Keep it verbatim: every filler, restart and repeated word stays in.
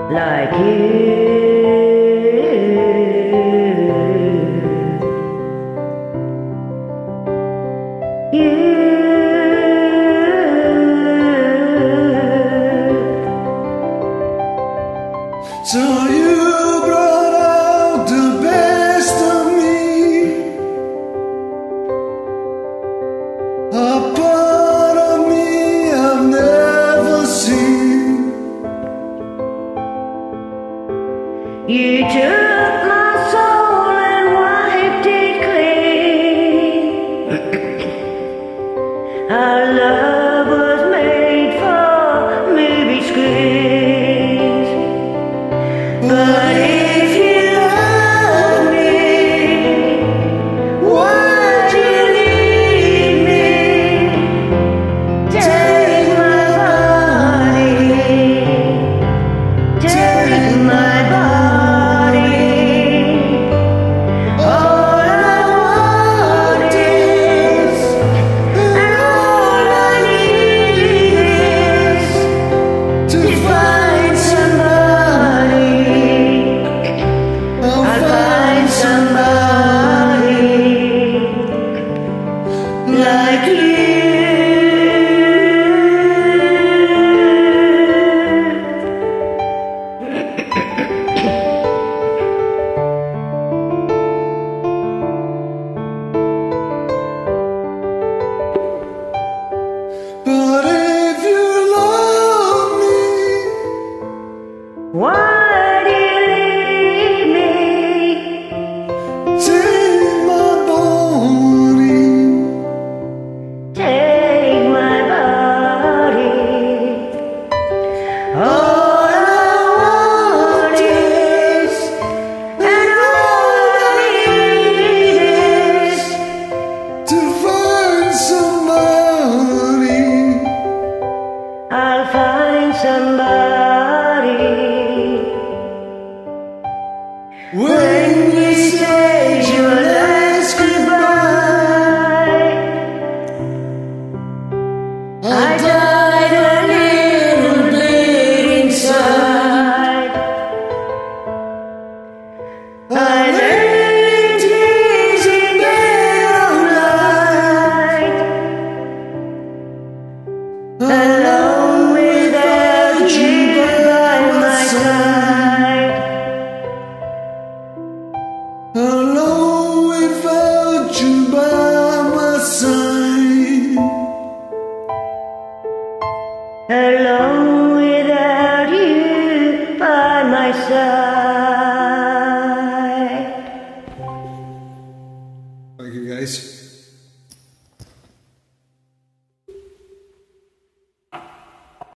like you. You. So you brought out the best of me, a part of me I've never seen. You took my soul and wiped it clean. Our love was made for movie screens. But if you love me, why'd you leave me? Take my body, take my body. All I want is, and all I need is to find somebody. Like you. But if you love me, why do you leave me? take my body, take my body. All I want is, and all I need is to find somebody. I'll find somebody. When you say your last goodbye, I died a little bit inside. I lay in tears in bed all night, alone without you by my side. Alone without you by my side. Alone without you by my side. Thank you, guys.